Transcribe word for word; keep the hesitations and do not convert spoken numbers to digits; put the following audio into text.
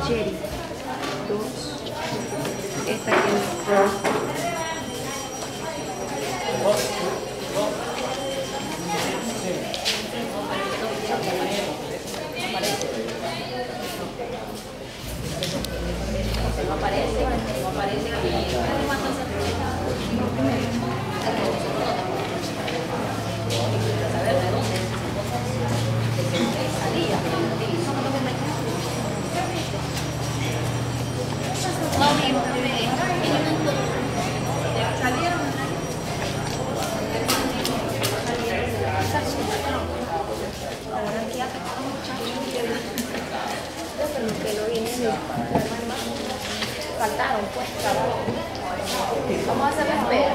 cherry. Dos. Esta que es. No aparece, no aparece aquí. Saber de dónde salía. Salieron. Ahora aquí acá muchachos. Pero que no vienen. Faltaron, pues, trabajo. Vamos a hacer la espera.